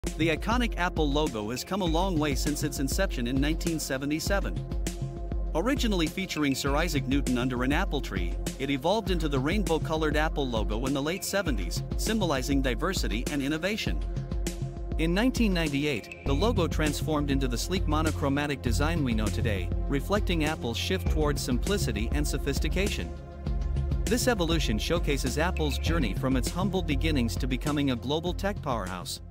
The iconic Apple logo has come a long way since its inception in 1977. Originally featuring Sir Isaac Newton under an apple tree, it evolved into the rainbow-colored Apple logo in the late 70s, symbolizing diversity and innovation. In 1998, the logo transformed into the sleek monochromatic design we know today, reflecting Apple's shift towards simplicity and sophistication. This evolution showcases Apple's journey from its humble beginnings to becoming a global tech powerhouse.